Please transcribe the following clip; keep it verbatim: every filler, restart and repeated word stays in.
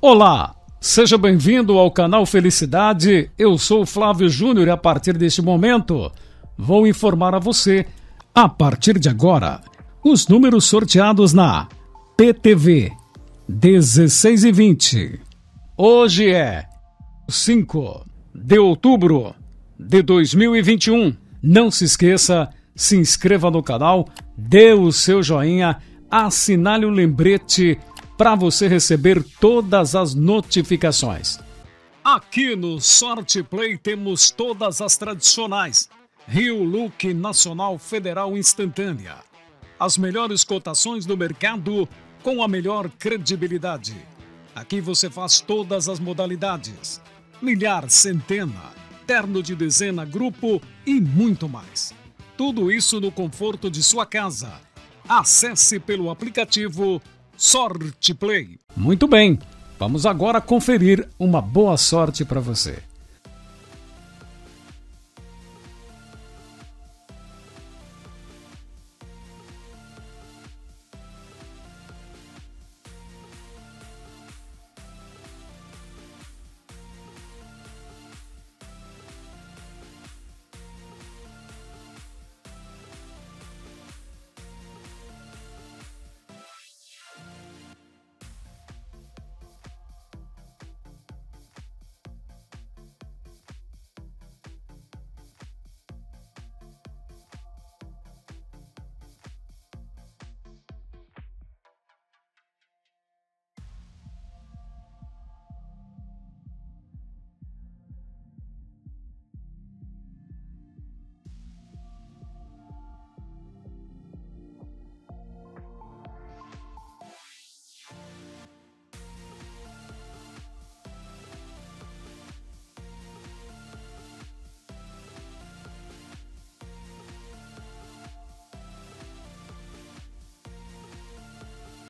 Olá, seja bem-vindo ao canal Felicidade. Eu sou o Flávio Júnior e a partir deste momento vou informar a você, a partir de agora, os números sorteados na P T V dezesseis e vinte. Hoje é cinco de outubro de dois mil e vinte e um. Não se esqueça, se inscreva no canal, dê o seu joinha, assinale o lembrete para você receber todas as notificações. Aqui no Sorte Play temos todas as tradicionais. Rio Look Nacional Federal Instantânea. As melhores cotações do mercado com a melhor credibilidade. Aqui você faz todas as modalidades. Milhar, centena, terno de dezena, grupo e muito mais. Tudo isso no conforto de sua casa. Acesse pelo aplicativo Sorte Play. Muito bem, vamos agora conferir uma boa sorte para você.